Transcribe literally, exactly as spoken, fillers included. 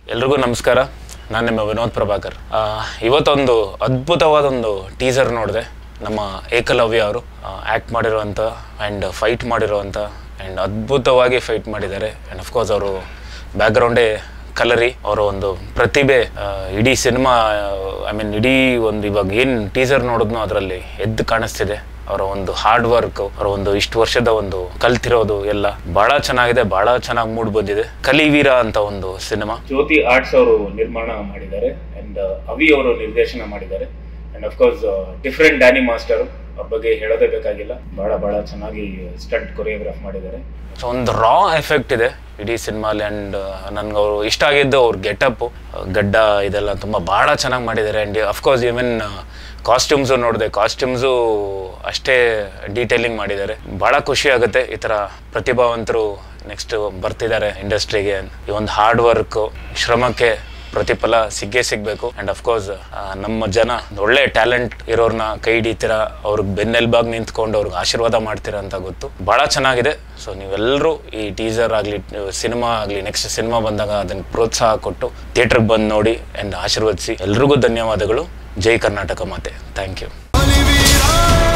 ಎಲ್ರಿಗೂ ನಮಸ್ಕಾರ. ನಾನು ನಿಮ್ಮ ವಿನೋದ್ ಪ್ರಭಾಕರ್. ಇವತ್ತೊಂದು ಅದ್ಭುತವಾದ ಒಂದು ಟೀಸರ್ ನೋಡಿದೆ. ನಮ್ಮ ಏಕಲವ್ಯ ಅವರು ಆ್ಯಕ್ಟ್ ಮಾಡಿರುವಂಥ ಆ್ಯಂಡ್ ಫೈಟ್ ಮಾಡಿರುವಂಥ ಆ್ಯಂಡ್ ಅದ್ಭುತವಾಗಿ ಫೈಟ್ ಮಾಡಿದ್ದಾರೆ. ಆ್ಯಂಡ್ ಅಫ್ಕೋರ್ಸ್ ಅವರು ಬ್ಯಾಕ್ಗ್ರೌಂಡೇ ಕಲರಿ. ಅವರ ಒಂದು ಪ್ರತಿಭೆ ಇಡೀ ಸಿನಿಮಾ ಐ ಮೀನ್ ಇಡೀ ಒಂದು ಇವಾಗ ಏನು ಟೀಸರ್ ನೋಡಿದ್ನೋ ಅದರಲ್ಲಿ ಎದ್ದು ಕಾಣಿಸ್ತಿದೆ. ಅವರ ಒಂದು ಹಾರ್ಡ್ ವರ್ಕ್, ಅವರ ಒಂದು ಇಷ್ಟು ವರ್ಷದ ಒಂದು ಕಲ್ತಿರೋದು ಎಲ್ಲ ಬಹಳ ಚೆನ್ನಾಗಿದೆ, ಬಹಳ ಚೆನ್ನಾಗಿ ಮೂಡ್ ಬಂದಿದೆ. ಕಲಿವೀರ ಅಂತ ಒಂದು ಸಿನಿಮಾ ಜ್ಯೋತಿ ಆರ್ಟ್ಸ್ ಅವರು ನಿರ್ಮಾಣ ಮಾಡಿದ್ದಾರೆ ಅಂಡ್ ಅವಿ ಅವರು ನಿರ್ದೇಶನ ಮಾಡಿದ್ದಾರೆ. And of course different Danny master, ಅವ್ರ ಬಗ್ಗೆ ಹೇಳೋದೇ ಬೇಕಾಗಿಲ್ಲ. ಬಹಳ ಬಹಳ ಚೆನ್ನಾಗಿ ಸ್ಟಂಟ್ ಕೊರಿಯೋಗ್ರಾಫ್ ಮಾಡಿದ್ದಾರೆ. ಸೊ ಒಂದು ರಾ ಎಫೆಕ್ಟ್ ಇದೆ ಇಡೀ ಸಿನಿಮಾಲಿ. ಆ್ಯಂಡ್ ನನ್ಗೆ ಅವರು ಇಷ್ಟ ಆಗಿದ್ದು ಅವ್ರ ಗೆಟಪ್, ಗಡ್ಡ ಇದೆಲ್ಲ ತುಂಬ ಭಾಳ ಚೆನ್ನಾಗಿ ಮಾಡಿದ್ದಾರೆ. ಆ್ಯಂಡ್ ಅಫ್ಕೋರ್ಸ್ ಈವನ್ ಕಾಸ್ಟ್ಯೂಮ್ಸು ನೋಡಿದೆ, ಕಾಸ್ಟ್ಯೂಮ್ಸು ಅಷ್ಟೇ ಡೀಟೇಲಿಂಗ್ ಮಾಡಿದ್ದಾರೆ. ಭಾಳ ಖುಷಿ ಆಗುತ್ತೆ ಈ ಥರ ಪ್ರತಿಭಾವಂತರು ನೆಕ್ಸ್ಟ್ ಬರ್ತಿದ್ದಾರೆ ಇಂಡಸ್ಟ್ರಿಗೆ. ಈ ಒಂದು ಹಾರ್ಡ್ ವರ್ಕ್ ಶ್ರಮಕ್ಕೆ ಪ್ರತಿಫಲ ಸಿಕ್ಕೇ ಸಿಗಬೇಕು. ಆ್ಯಂಡ್ ಅಫ್ಕೋರ್ಸ್ ನಮ್ಮ ಜನ ಒಳ್ಳೆ ಟ್ಯಾಲೆಂಟ್ ಇರೋರನ್ನ ಕೈ ಹಿಡಿತೀರ, ಅವ್ರಿಗೆ ಬೆನ್ನೆಲ್ಬಾಗಿ ನಿಂತ್ಕೊಂಡು ಅವ್ರಿಗೆ ಆಶೀರ್ವಾದ ಮಾಡ್ತೀರಾ ಅಂತ ಗೊತ್ತು. ಭಾಳ ಚೆನ್ನಾಗಿದೆ. ಸೊ ನೀವೆಲ್ಲರೂ ಈ ಟೀಸರ್ ಆಗಲಿ, ಸಿನಿಮಾ ಆಗಲಿ, ನೆಕ್ಸ್ಟ್ ಸಿನಿಮಾ ಬಂದಾಗ ಅದನ್ನು ಪ್ರೋತ್ಸಾಹ ಕೊಟ್ಟು ಥಿಯೇಟ್ರಿಗೆ ಬಂದು ನೋಡಿ ಆ್ಯಂಡ್ ಆಶೀರ್ವದಿಸಿ. ಎಲ್ರಿಗೂ ಧನ್ಯವಾದಗಳು. ಜೈ ಕರ್ನಾಟಕ ಮಾತೆ. Thank you.